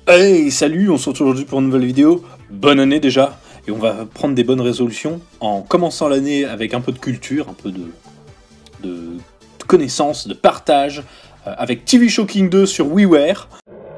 Hey, salut, on se retrouve aujourd'hui pour une nouvelle vidéo. Bonne année déjà, et on va prendre des bonnes résolutions en commençant l'année avec un peu de culture, un peu de connaissances, de partage, avec TV Shocking 2 sur WiiWare.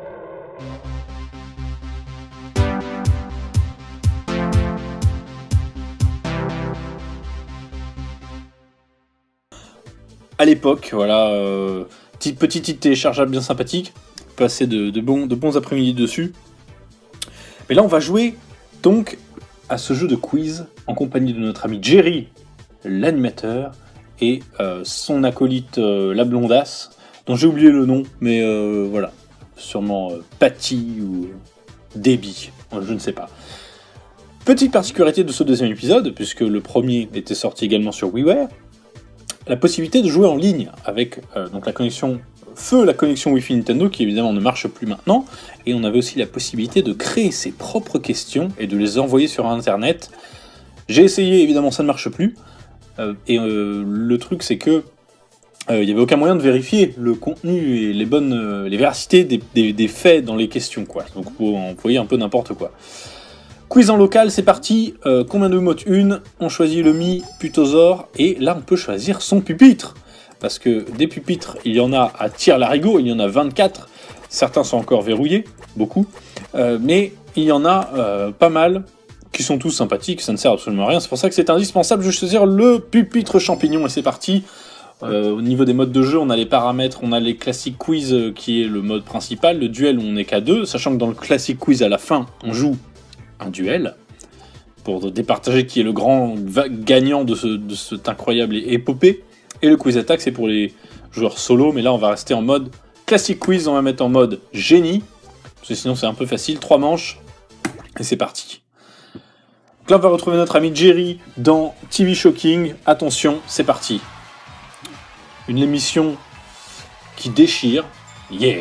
À l'époque, voilà, petit téléchargeable bien sympathique, passer de bons après-midi dessus. Mais là on va jouer donc à ce jeu de quiz en compagnie de notre ami Jerry, l'animateur, et son acolyte la blondasse, dont j'ai oublié le nom, mais voilà, sûrement Patty ou Debbie, je ne sais pas. Petite particularité de ce deuxième épisode, puisque le premier était sorti également sur WiiWare, la possibilité de jouer en ligne avec donc la connexion Wi-Fi Nintendo, qui évidemment ne marche plus maintenant, et on avait aussi la possibilité de créer ses propres questions et de les envoyer sur internet. J'ai essayé, évidemment ça ne marche plus, le truc c'est que il n'y avait aucun moyen de vérifier le contenu et les véracités des faits dans les questions, quoi. Donc vous envoyez un peu n'importe quoi. Quiz en local, c'est parti. Combien de mots une? On choisit le Mi Putosaur, et là on peut choisir son pupitre. Parce que des pupitres, il y en a à tire-larigot, il y en a 24. Certains sont encore verrouillés, beaucoup. Mais il y en a pas mal qui sont tous sympathiques, ça ne sert absolument à rien. C'est pour ça que c'est indispensable. Je vais choisir le pupitre champignon, et c'est parti. Au niveau des modes de jeu, on a les paramètres, on a les classiques quiz qui est le mode principal, le duel où on n'est qu'à 2, sachant que dans le classique quiz à la fin, on joue un duel, pour départager qui est le grand gagnant de cette incroyable épopée. Et le quiz attack, c'est pour les joueurs solo, mais là on va rester en mode classique quiz, on va mettre en mode génie, parce que sinon c'est un peu facile, 3 manches, et c'est parti. Donc là on va retrouver notre ami Jerry dans TV Shocking, attention, c'est parti. Une émission qui déchire, yeah.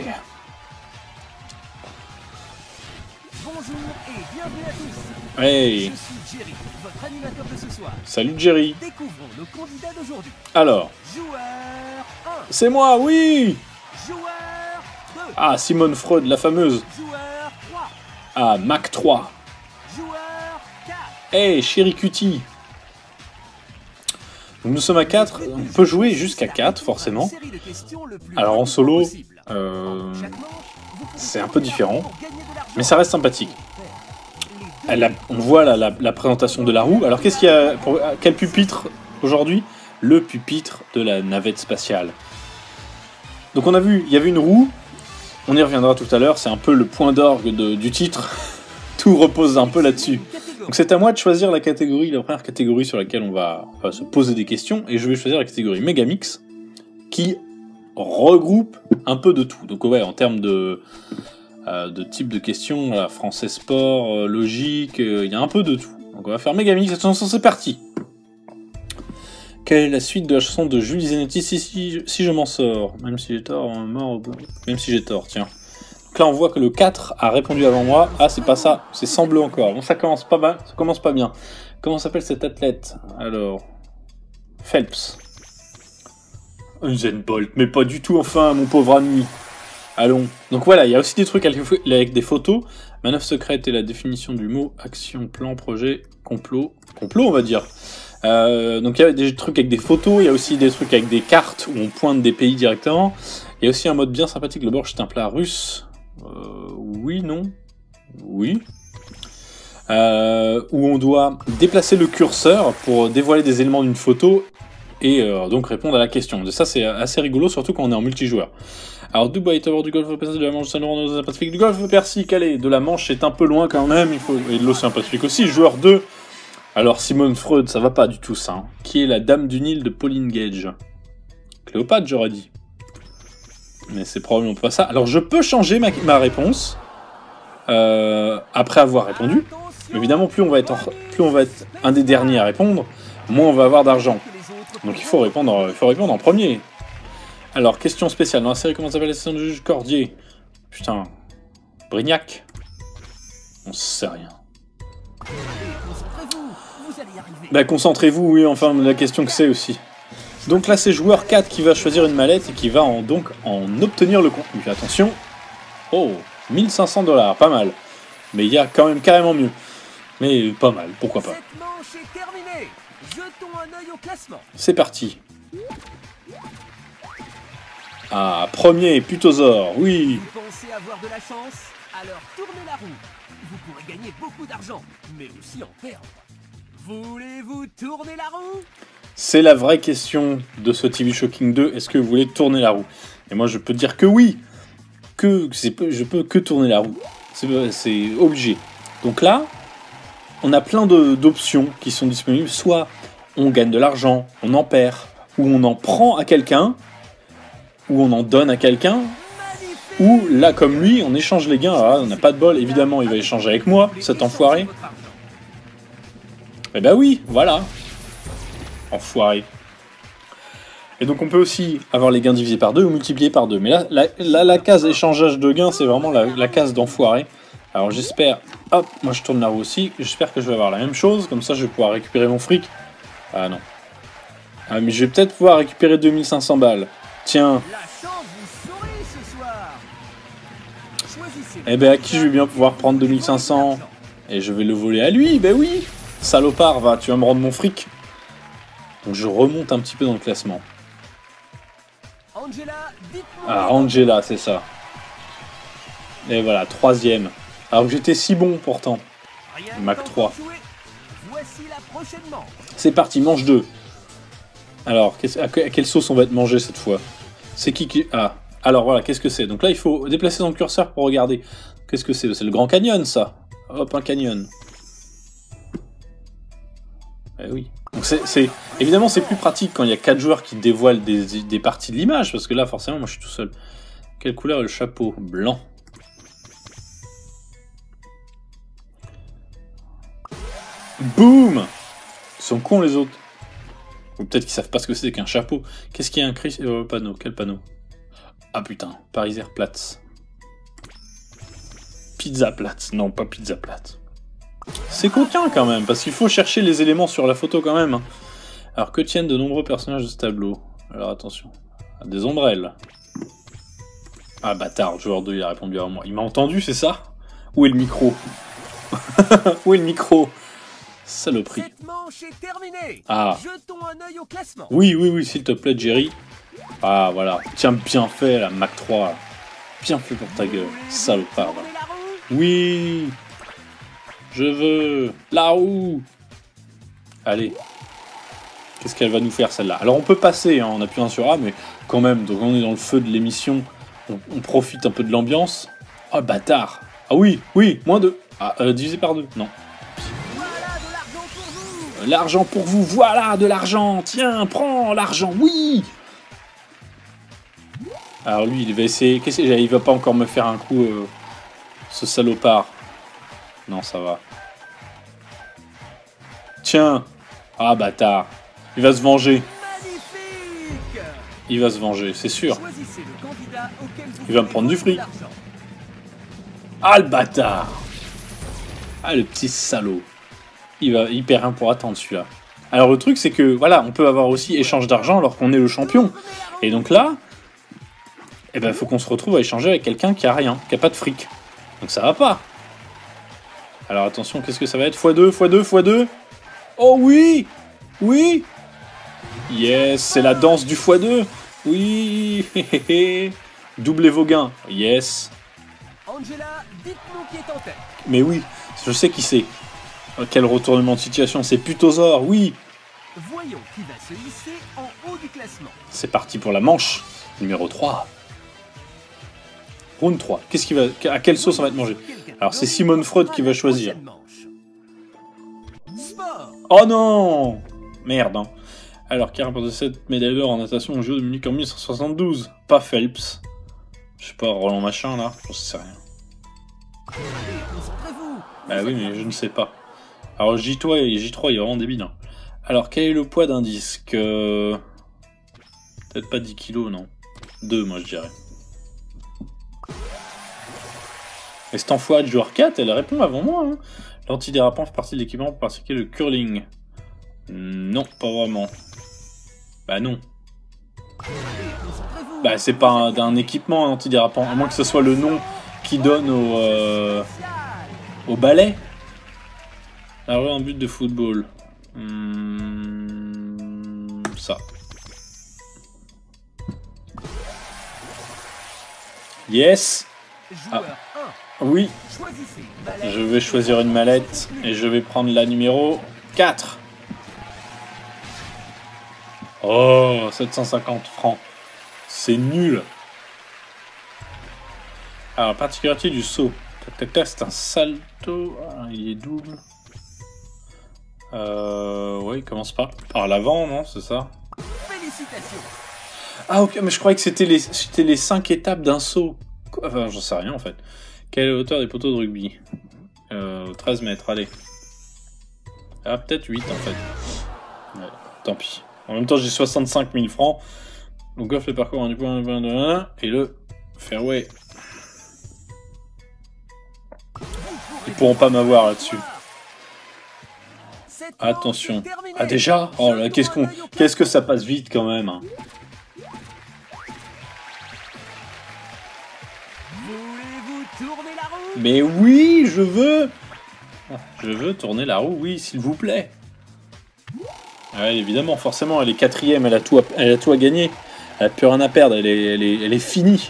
Bonjour et bienvenue à tous. Hey. Je suis Jerry, votre animateur de ce soir. Salut Jerry. Découvrons nos candidats d'aujourd'hui. Alors, Joueur 1, c'est moi, oui. joueur 2, Ah, Simone Freud, la fameuse. joueur 3, Ah, Mac 3. joueur 4. Hey, Chéri Cutie. Donc nous sommes à 4, on peut jouer jusqu'à 4 forcément. Alors en solo, c'est un peu différent, mais ça reste sympathique. On voit la présentation de la roue. Alors qu'est-ce qu'il y a pour quel pupitre aujourd'hui? Le pupitre de la navette spatiale. Donc on a vu, il y avait une roue, on y reviendra tout à l'heure, c'est un peu le point d'orgue du titre. Tout repose un peu là-dessus. Donc c'est à moi de choisir la catégorie, la première catégorie sur laquelle on va se poser des questions, et je vais choisir la catégorie Megamix, qui regroupe un peu de tout. Donc ouais, en termes de type de questions, voilà, français sport, logique, il y a un peu de tout. Donc on va faire Megamix, attention, c'est parti. Quelle est la suite de la chanson de Julie Zanetti, si je m'en sors, même si j'ai tort, même si j'ai tort, tiens. Donc là on voit que le 4 a répondu avant moi. Ah, c'est pas ça, c'est sans bleu encore. Bon, ça commence pas mal, ça commence pas bien. Comment s'appelle cet athlète? Alors, Phelps. Usain Bolt, mais pas du tout, enfin, mon pauvre ami. Allons. Donc voilà, il y a aussi des trucs avec des photos. Manœuvre secrète et la définition du mot, action, plan, projet, complot. Complot, on va dire. Donc il y a des trucs avec des photos, il y a aussi des trucs avec des cartes où on pointe des pays directement. Il y a aussi un mode bien sympathique, le borscht est un plat russe. Oui, non. Oui. Où on doit déplacer le curseur pour dévoiler des éléments d'une photo et donc répondre à la question. De ça c'est assez rigolo, surtout quand on est en multijoueur. Alors Dubaï est à bord du golfe Persique, de la Manche, Saint-Laurent, dans Pacifique, du golfe Persique, allez, de la Manche c'est un peu loin quand même, et de l'océan Pacifique aussi. Joueur 2, alors Simone Freud, ça va pas du tout ça, hein. Qui est la dame du Nil de Pauline Gage? Cléopâtre, j'aurais dit. Mais c'est probablement pas ça. Alors je peux changer ma réponse après avoir répondu. Mais évidemment, plus on va être un des derniers à répondre, moins on va avoir d'argent. Donc il faut répondre en premier. Alors, question spéciale. Dans la série, comment s'appelle la session du juge Cordier? Putain. Brignac? On sait rien. Bah concentrez-vous, oui, enfin la question que c'est aussi. Donc là c'est joueur 4 qui va choisir une mallette et qui va donc en obtenir le contenu. Attention. Oh, 1500 $, pas mal. Mais il y a quand même carrément mieux. Mais pas mal, pourquoi pas. Cette manche est terminée. Jetons un œil au classement. C'est parti. Ah, premier, Putosaur, oui. Vous pensez avoir de la chance? Alors tournez la roue. Vous pourrez gagner beaucoup d'argent, mais aussi en perdre. Voulez-vous tourner la roue? C'est la vraie question de ce TV Shocking 2. Est-ce que vous voulez tourner la roue? Et moi, je peux dire que oui. Je peux que tourner la roue. C'est obligé. Donc là, on a plein d'options qui sont disponibles. Soit on gagne de l'argent, on en perd, ou on en prend à quelqu'un, ou on en donne à quelqu'un, ou là, comme lui, on échange les gains. Ah, on n'a pas de bol, évidemment, il va échanger avec moi, cet enfoiré. Eh ben oui, voilà. Enfoiré. Et donc on peut aussi avoir les gains divisés par 2 ou multipliés par 2. Mais là, la case échangeage de gains, c'est vraiment la case d'enfoiré. Alors j'espère... Hop, moi je tourne la roue aussi. J'espère que je vais avoir la même chose. Comme ça, je vais pouvoir récupérer mon fric. Ah non. Ah, mais je vais peut-être pouvoir récupérer 2500 balles. Tiens. La chance vous sourit ce soir. Choisissez. Eh ben à qui je vais bien pouvoir prendre 2500? Et je vais le voler à lui, ben oui. Salopard, va, tu vas me rendre mon fric. Donc je remonte un petit peu dans le classement. Angela, dites-moi. Ah, Angela, c'est ça. Et voilà, 3ème. Alors que j'étais si bon pourtant. Rien Mac n'est 3. encore joué. Voici la prochaine manche. C'est parti, manche 2. Alors, à quelle sauce on va être mangé cette fois? C'est qui... Ah, alors voilà, qu'est-ce que c'est? Donc là, il faut déplacer son curseur pour regarder. Qu'est-ce que c'est? C'est le Grand Canyon, ça. Hop, un canyon. Eh oui. Donc évidemment, c'est plus pratique quand il y a 4 joueurs qui dévoilent des parties de l'image, parce que là, forcément, moi, je suis tout seul. Quelle couleur est le chapeau? Blanc. Boum! Ils sont cons, les autres. Ou peut-être qu'ils savent pas ce que c'est qu'un chapeau. Qu'est-ce qu'il y a écrit panneau? Quel panneau? Ah putain, Pariser Platz. Pizza Platz. Non, pas Pizza Platz. C'est coquin quand même, parce qu'il faut chercher les éléments sur la photo quand même. Alors que tiennent de nombreux personnages de ce tableau? Alors attention. Des ombrelles. Ah bâtard, le joueur 2 il a répondu à moi. Il m'a entendu, c'est ça? Où est le micro? Où est le micro? Saloperie. Cette manche est terminée. Ah. Jetons un œil au classement. Oui, oui, oui, s'il te plaît, Jerry. Ah, voilà. Tiens, bien fait, la Mac 3. Bien fait pour ta gueule, salopard. Tournez la roue. Oui. Je veux la roue. Allez. Qu'est-ce qu'elle va nous faire, celle-là? Alors, on peut passer hein, en appuyant sur A, mais quand même, donc on est dans le feu de l'émission. On profite un peu de l'ambiance. Ah, bâtard. Ah oui, oui, moins 2. Ah, divisé par 2. Non. Voilà de l'argent pour vous. L'argent pour vous, voilà de l'argent. Tiens, prends l'argent, oui. Alors lui, il va essayer... Qu'est-ce que il va pas encore me faire un coup, ce salopard. Non, ça va. Tiens. Ah, bâtard. Il va se venger. Magnifique. Il va se venger, c'est sûr. Choisissez le candidat auquel vous Il va me voulez prendre du donner fric. l'argent. Ah, le bâtard. Ah, le petit salaud. Il perd rien pour attendre, celui-là. Alors, le truc, c'est que, voilà, on peut avoir aussi échange d'argent alors qu'on est le champion. Et donc là... Eh ben, faut qu'on se retrouve à échanger avec quelqu'un qui a rien, qui a pas de fric. Donc ça va pas. Alors attention, qu'est-ce que ça va être? x2, x2, x2. Oh oui! Oui! Yes, c'est la danse du x2. Oui! Doublez vos gains. Yes. Angela, dites-nous qui est en tête. Mais oui, je sais qui c'est. Quel retournement de situation, c'est Putosaur, oui! Voyons qui va se hisser en haut du classement. C'est parti pour la manche numéro 3. Round 3. Qu'est-ce qui va... À quelle sauce on va être mangé? Alors c'est Simone Freud qui va choisir. Sport. Oh non! Merde, hein. Alors, qui a remporté 7 médailles d'or en natation au jeu de Munich en 1972? Pas Phelps. Je sais pas, Roland Machin, là. Je sais rien. Allez, concentrez-vous. Bah oui, mais je ne sais pas. Alors, J3, il est vraiment débile. Hein. Alors, quel est le poids d'un disque? Peut-être pas 10 kilos, non. 2, moi, je dirais. Et cet enfoiré de joueur 4, elle répond avant moi. Hein. L'antidérapant fait partie de l'équipement pour pratiquer le curling. Non, pas vraiment. Bah non. Allez, concentrez-vous. Bah c'est pas un équipement antidérapant, à moins que ce soit le nom qui donne au ballet. Alors un but de football. Ça. Yes. Ah. Oui. Je vais choisir une mallette et je vais prendre la numéro 4. Oh, 750 francs. C'est nul. Alors, particularité du saut. Tac, tac, tac, c'est un salto. Ah, il est double. Ouais, il commence pas par l'avant, non? C'est ça? Félicitations. Ah, ok, mais je croyais que c'était les 5 étapes d'un saut. Enfin, j'en sais rien en fait. Quelle est la hauteur des poteaux de rugby? 13 mètres, allez. Ah, peut-être 8 en fait. Ouais, tant pis. En même temps, j'ai 65 000 francs. Donc, offre le parcours du point et le fairway. Ils pourront pas m'avoir là-dessus. Attention. Ah, déjà? Oh là, qu'est-ce que ça passe vite quand même. Hein. Voulez-vous tourner la roue? Mais oui, je veux. Je veux tourner la roue, oui, s'il vous plaît. Ouais, évidemment, forcément, elle est 4ème, elle a tout à gagner. Elle a plus rien à perdre, elle est finie.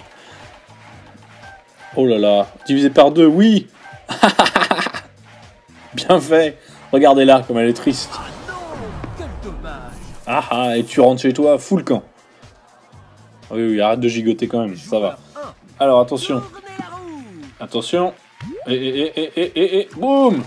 Oh là là, divisé par 2, oui. Bien fait. Regardez-la, comme elle est triste. Ah non, quel dommage. Ah ah, et tu rentres chez toi, full camp. Oui, oui, arrête de gigoter quand même, ça va. Alors, attention. Tournez la roue. Attention. Et boum.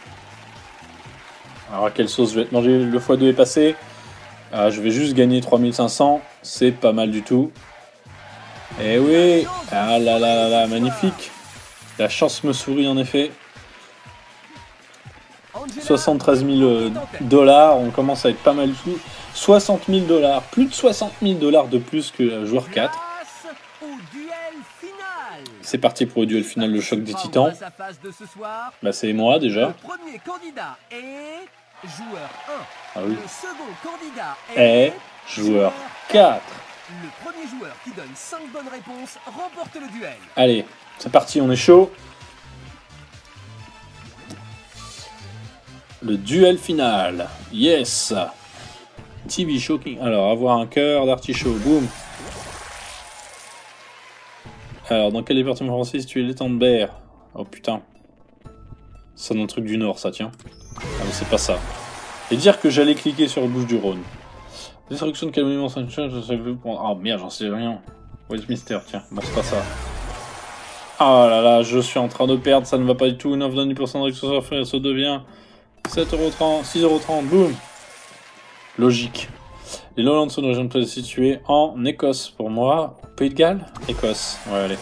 Alors, à quelle sauce je vais te manger? Le x2 est passé. Ah, je vais juste gagner 3500. C'est pas mal du tout. Eh oui. Ah là là là là, magnifique. La chance me sourit en effet. 73 000 $. On commence à être pas mal du tout. 60 000 $. Plus de 60 000 $ de plus que le joueur 4. C'est parti pour le duel final, le choc des titans. Bah c'est moi déjà. Le premier candidat est joueur 1. Ah oui. Le second candidat est joueur 4. Le premier joueur qui donne 5 bonnes réponses remporte le duel. Allez, c'est parti, on est chaud. Le duel final. Yes. TV Shocking. Alors, avoir un cœur d'artichaut. Boum. Alors, dans quel département français est situé l'étang de Berre? Oh putain. C'est un truc du Nord, ça, tiens. Ah, mais c'est pas ça. Et dire que j'allais cliquer sur Bouches-du-Rhône. Destruction de quel monument Saint-Michel? Je sais plus. Oh merde, j'en sais rien. Westminster, tiens. Bon, c'est pas ça. Ah là là, je suis en train de perdre, ça ne va pas du tout. 9,9% de réduction sur frère, ça devient 7,30 €, 6,30 €, boum. Logique. Les Lowlands sont une région de située en Écosse pour moi. Pays de Galles? Écosse. Ouais, allez.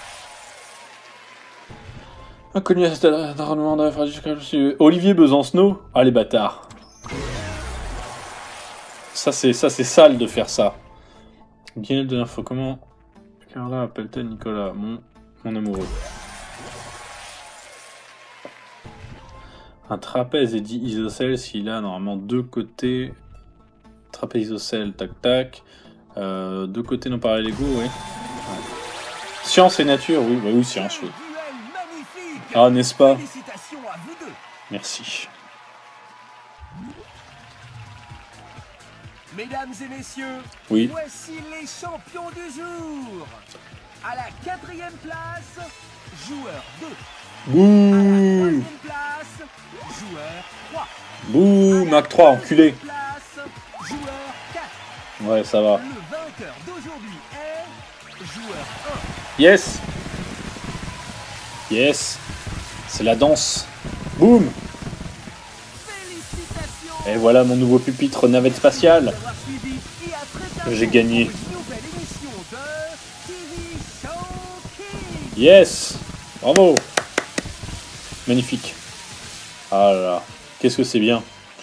Inconnu à cet rendement de la fragile. Olivier Besancenot? Ah, les bâtards. Ça, c'est sale de faire ça. Guinée de l'info, comment Carla appelle-t-elle Nicolas, mon amoureux? Un trapèze est dit isocèle s'il a normalement deux côtés. Trapèze isocèle, tac tac. Deux côtés non parallèles égaux, oui. Ouais. Science et nature, oui, bah oui, science, oui. Ah, n'est-ce pas? Merci. Mesdames et messieurs, oui. Voici les champions du jour. À la 4e place, joueur 2. Bouh. À la 3e place, joueur 3. Bouh, Mac 3, enculé. Place, joueur 4. Ouais, ça va. Le vainqueur d'aujourd'hui est joueur 1. Yes. Yes. C'est la danse. Boum. Et voilà mon nouveau pupitre navette spatiale. J'ai gagné. Yes. Bravo. Magnifique. Ah là là. Qu'est-ce que c'est bien.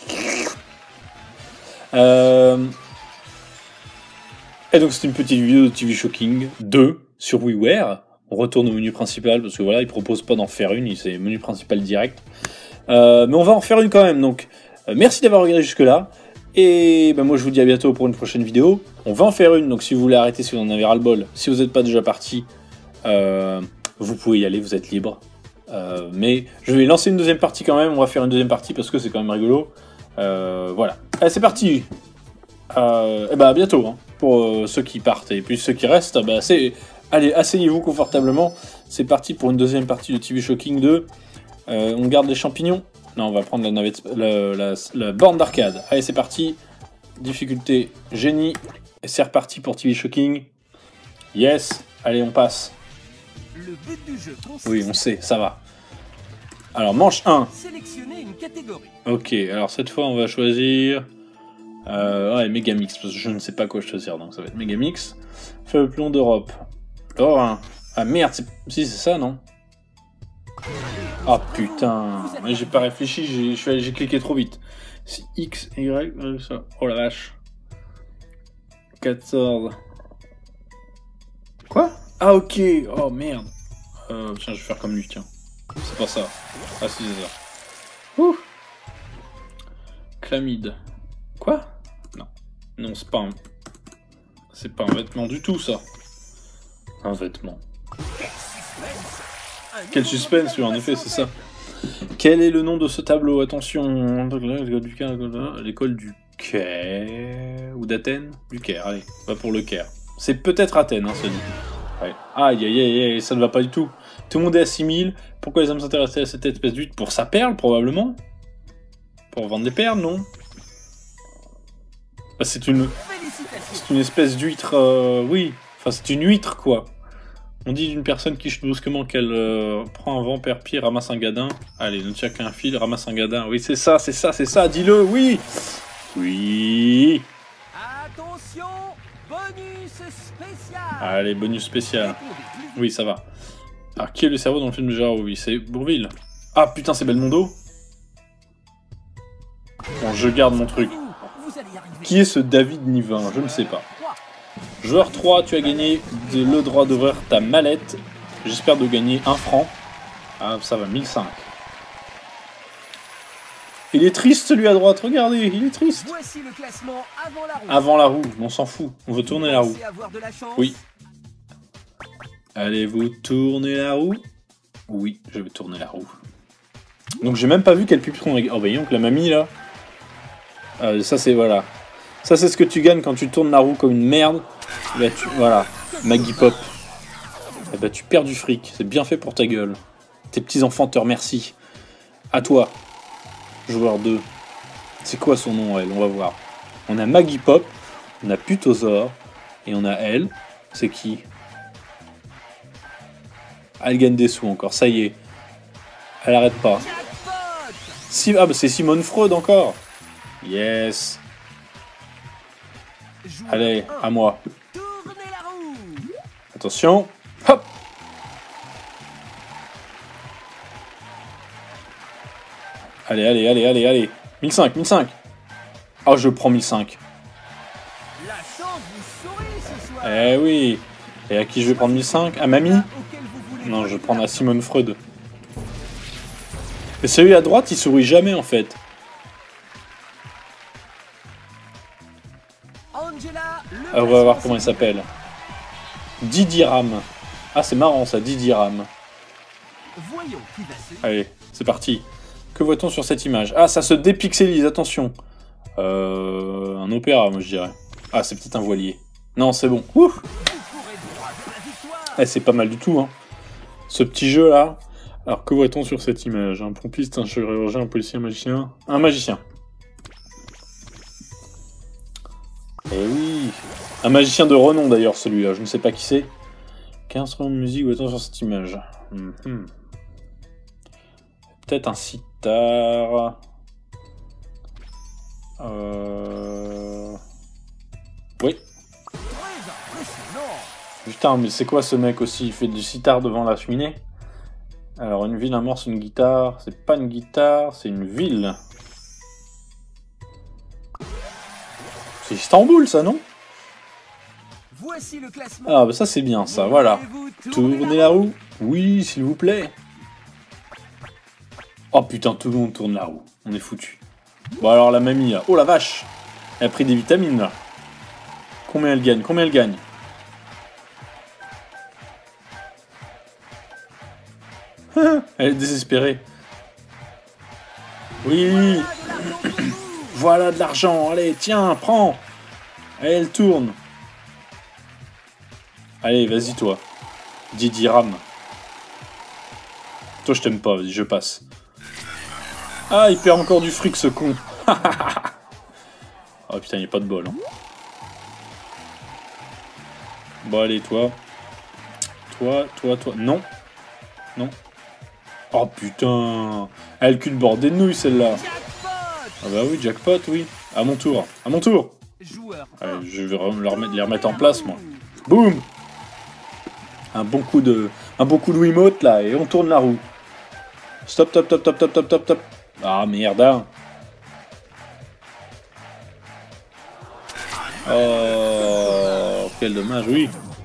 Et donc c'est une petite vidéo de TV Shocking 2 sur WiiWare. On retourne au menu principal parce que voilà, il propose pas d'en faire une, c'est menu principal direct. Mais on va en faire une quand même, donc merci d'avoir regardé jusque là. Et ben moi je vous dis à bientôt pour une prochaine vidéo. On va en faire une, donc si vous voulez arrêter, si vous en avez ras le bol, si vous n'êtes pas déjà parti, vous pouvez y aller, vous êtes libre. Mais je vais lancer une deuxième partie quand même, on va faire une deuxième partie parce que c'est quand même rigolo. Voilà. Allez, c'est parti. Et bah à bientôt hein, pour ceux qui partent. Et puis ceux qui restent, bah allez, asseyez-vous confortablement. C'est parti pour une deuxième partie de TV Shocking 2. On garde les champignons. Non, on va prendre la navette, la borne d'arcade. Allez, c'est parti. Difficulté génie. Et c'est reparti pour TV Shocking. Yes. Allez, on passe. Le but du jeu consiste... Oui, on sait, ça va. Alors, manche 1. Sélectionner une catégorie. Ok, alors cette fois, on va choisir... ouais, Megamix, parce que je ne sais pas quoi choisir, donc ça va être Megamix. Feu plomb d'Europe. Oh, hein. Ah merde, si c'est ça, non? Ah putain, mais j'ai pas réfléchi, j'ai cliqué trop vite. C'est X, Y, ça. Oh la vache. 14. Quoi? Ah ok, oh merde. Tiens, je vais faire comme lui, tiens. C'est pas ça. Ah si, c'est ça. Ouh. Chlamyde. Quoi? Non. Non, c'est pas un... C'est pas un vêtement du tout, ça. Un vêtement. Quel suspense, oui, en effet, c'est ça. Quel est le nom de ce tableau? Attention, l'école du Caire... Ou d'Athènes? Du Caire, allez, va pour le Caire. C'est peut-être Athènes, hein, ça dit. Ouais. Aïe, aïe, aïe, aïe, ça ne va pas du tout. Tout le monde est à 6000. Pourquoi les hommes s'intéressaient à cette espèce d'huître? Pour sa perle, probablement. Pour vendre des perles, non? Bah, c'est une espèce d'huître, oui. Enfin, c'est une huître, quoi. On dit d'une personne qui chute brusquement qu'elle prend un vent perd-pied, ramasse un gadin. Allez, ne tient qu'un fil, ramasse un gadin. Oui, c'est ça, c'est ça, c'est ça, dis-le, oui. Oui. Attention, bonus spécial. Allez, bonus spécial. Oui, ça va. Alors, qui est le cerveau dans le film de Gérard? Oui, c'est Bourvil. Ah, putain, c'est Belmondo. Bon, je garde mon truc. Qui est ce David Nivin? Je ne sais pas. Joueur 3, tu as gagné le droit d'ouvrir ta mallette. J'espère de gagner 1 franc. Ah, ça va, 1005. Il est triste, celui à droite, regardez, il est triste. Voici le classement avant la roue. Avant la roue, on s'en fout. On veut tourner la roue. Oui. Allez-vous tourner la roue? Oui, je vais tourner la roue. Donc j'ai même pas vu quel pupitre on a... Oh, voyons que la mamie, là. Ça, c'est... Voilà. Ça, c'est ce que tu gagnes quand tu tournes la roue comme une merde. Bah, voilà, Maggie Pop. Eh bah, tu perds du fric. C'est bien fait pour ta gueule. Tes petits-enfants te remercient. À toi, joueur 2. C'est quoi son nom, elle? On va voir. On a Maggie Pop, on a Putosaur, et on a elle. C'est qui? Elle gagne des sous encore, ça y est. Elle arrête pas. Ah, bah c'est Simone Freud encore. Yes. Allez, à moi. Attention. Hop. Allez, allez, allez, allez, allez. 1005, 1005. Oh, je prends 1005. Eh oui. Et à qui je vais prendre 1005? À Mamie? Non, je vais prendre à Simone Freud. Et celui à droite, il sourit jamais, en fait. On va voir comment il s'appelle. Didiram. Ah, c'est marrant ça, Didiram. Allez, c'est parti. Que voit-on sur cette image? Ah, ça se dépixélise, attention. Un opéra, moi je dirais. Ah, c'est peut-être un voilier. Non, c'est bon. Ouf. Eh, c'est pas mal du tout, hein. Ce petit jeu là. Alors, que voit-on sur cette image? Un pompiste, un chirurgien, un policier, un magicien. Un magicien. Eh oui. Un magicien de renom d'ailleurs, celui-là. Je ne sais pas qui c'est. Quel instrument de musique voit-on sur cette image? Peut-être un sitar. Oui. Putain, mais c'est quoi ce mec aussi? Il fait du sitar devant la cheminée? Alors, une ville amorce une guitare. C'est pas une guitare, c'est une ville. C'est Istanbul, ça, non? Voici le classement. Ah, bah ça, c'est bien, ça, voilà. Tournez la roue. Oui, s'il vous plaît. Oh putain, tout le monde tourne la roue. On est foutu. Bon, alors, la mamie, là. Oh, la vache. Elle a pris des vitamines, là. Combien elle gagne? Combien elle gagne? Elle est désespérée. Oui. Voilà de l'argent. Allez, tiens, prends. Allez, elle tourne. Allez, vas-y, toi. Didi Ram. Toi, je t'aime pas, vas-y, je passe. Ah, il perd encore du fric, ce con. Oh putain, il n'y a pas de bol. Hein. Bon, allez, toi. Toi. Non. Non. Oh putain. Elle cul de bordée de nouilles, celle-là. Ah bah oui, jackpot, oui. À mon tour. À mon tour. Allez, je vais les remettre en place, moi. Boum. Un bon coup de Wiimote, là, et on tourne la roue. Stop. Ah, merde, hein. Oh, quel dommage, oui.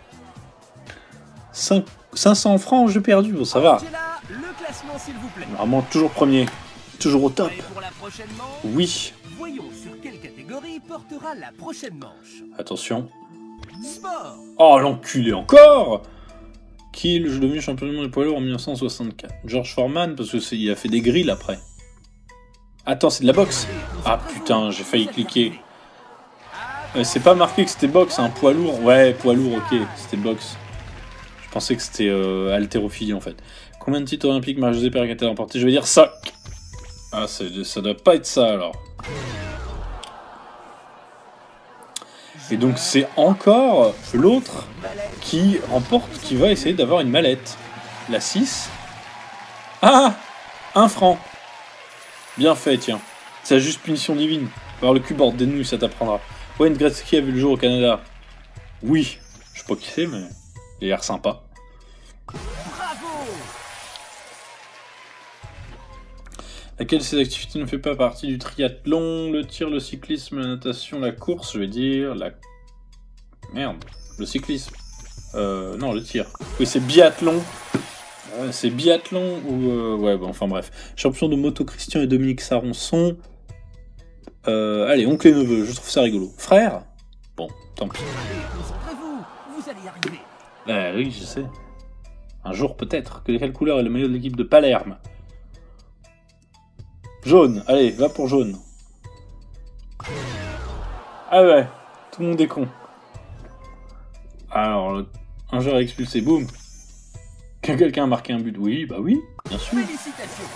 500 francs, j'ai perdu, bon, ça va. Vraiment, toujours premier. Toujours au top. Oui. Voyons sur quelle catégorie portera la prochaine manche. Attention. Sport. Oh, l'enculé encore. Kill, je devenu champion du monde des poids lourds en 1964. George Foreman, parce que il a fait des grilles après. Attends, c'est de la boxe. Ah putain, j'ai failli cliquer. C'est pas marqué que c'était boxe, un poids lourd. Ouais, poids lourd, ok, c'était boxe. Je pensais que c'était haltérophilie en fait. Combien de titres olympiques Marie-Josée Pérec a-t-elle remporté? Je vais dire ça. Ah, ça doit pas être ça alors. Et donc c'est encore l'autre qui remporte, qui va essayer d'avoir une mallette. La 6. Ah, 1 franc. Bien fait, tiens. C'est la juste punition divine. Avoir le cul bordé de nouilles, ça t'apprendra. Wayne Gretzky a vu le jour au Canada. Oui. Je sais pas qui c'est, mais il a l'air sympa. Bravo. Laquelle de ces activités ne fait pas partie du triathlon? Le tir, le cyclisme, la natation, la course, je vais dire la... Merde, le cyclisme. Non, le tir. Oui, c'est biathlon. C'est biathlon ou... Ouais, bon, enfin bref. Champion de moto, Christian et Dominique Saronçon. Allez, oncle et neveu, je trouve ça rigolo. Frère? Bon, tant pis. Concentrez-vous, vous allez y arriver. Oui, je sais. Un jour peut-être. Quelle couleur est le maillot de l'équipe de Palerme? Jaune, allez, va pour jaune. Ah ouais, tout le monde est con. Alors, un joueur expulsé, boum. Quelqu'un a marqué un but? Oui, bah oui, bien sûr. Félicitations.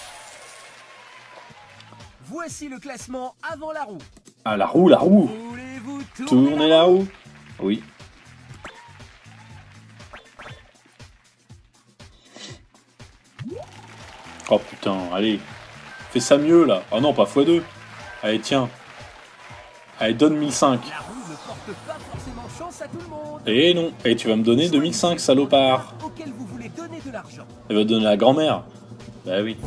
Voici le classement avant la roue. Ah, la roue, la roue. Voulez-vous Tournez la roue. Oui. Oh putain, allez. Fais ça mieux, là. Ah non, pas x2. Allez, tiens. Allez, donne 1005. La roue ne porte pas forcément chance à tout le monde. Eh non. Et tu vas me donner 2005, salopard. Auquel vous voulez donner de l'argent. Elle va te donner à la grand-mère. Bah oui.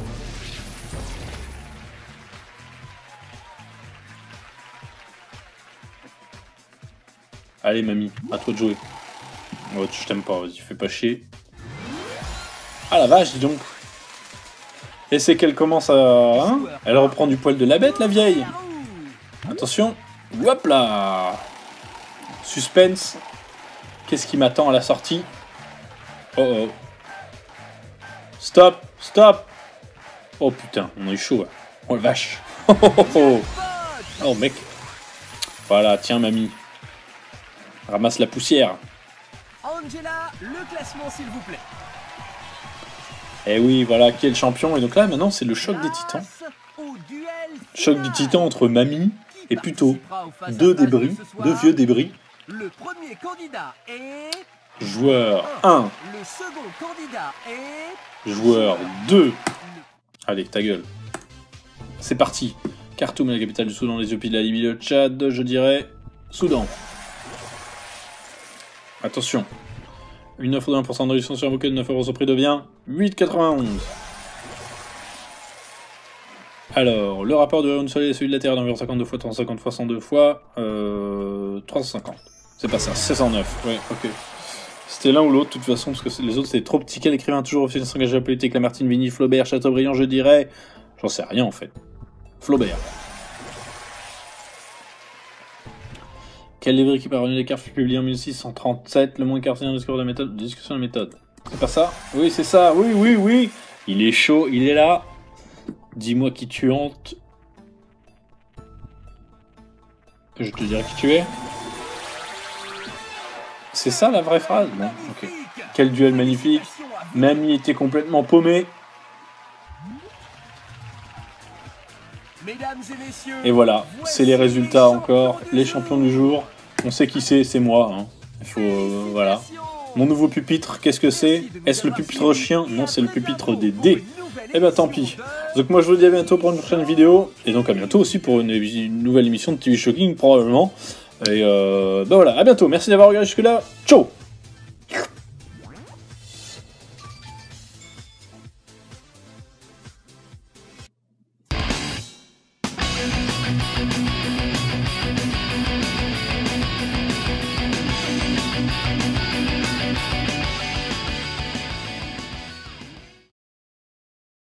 Allez, mamie, à toi de jouer. Oh, je t'aime pas, vas-y, fais pas chier. Ah la vache, dis donc. Et c'est qu'elle commence à... Hein, elle reprend du poil de la bête, la vieille. Attention. Hop là. Suspense. Qu'est-ce qui m'attend à la sortie? Oh oh. Stop, stop. Oh putain, on a eu chaud. Là. Oh la vache. Oh, oh, oh, oh. Oh mec. Voilà, tiens mamie. Ramasse la poussière. Angela, le classement s'il vous plaît. Et oui, voilà, qui est le champion. Et donc là, maintenant, c'est le choc des titans. Choc du titan entre mamie et plutôt deux débris, deux vieux débris. Le premier candidat est... Joueur 1. Le second candidat est... Joueur 2. Allez, ta gueule. C'est parti. Khartoum est la capitale du Soudan, l'Éthiopie, la Libye, le Tchad, je dirais Soudan. Attention. Une offre de 1% de réduction sur un bouquet de 9 € au prix devient 8,91. Alors, le rapport du rayon du soleil et celui de la Terre d'environ 52 fois 350 fois 102 fois 350. C'est pas ça, 609. Ouais, ok. C'était l'un ou l'autre, de toute façon, parce que les autres c'était trop petit. Quel écrivain toujours officiel s'engager à la politique? Lamartine, Vigny, Flaubert, Chateaubriand, je dirais. J'en sais rien en fait. Flaubert. Quel livre qui parvenu l'écart fut publié en 1637, le moins cartésien du discours de la méthode, discussion de la méthode. C'est pas ça? Oui, c'est ça, oui, oui, oui. Il est chaud, il est là. Dis-moi qui tu hantes. Je te dirai qui tu es. C'est ça la vraie phrase? Bon, ok. Quel duel magnifique. Même il était complètement paumé. Et voilà, c'est les résultats encore. Les champions du jour. On sait qui c'est moi. Hein. Il faut, voilà. Mon nouveau pupitre, qu'est-ce que c'est? Est-ce le pupitre chien? Non, c'est le pupitre des dés. Eh ben tant pis. Donc moi je vous dis à bientôt pour une prochaine vidéo. Et donc à bientôt aussi pour une nouvelle émission de TV Shocking probablement. Et ben voilà, à bientôt. Merci d'avoir regardé jusque là. Ciao.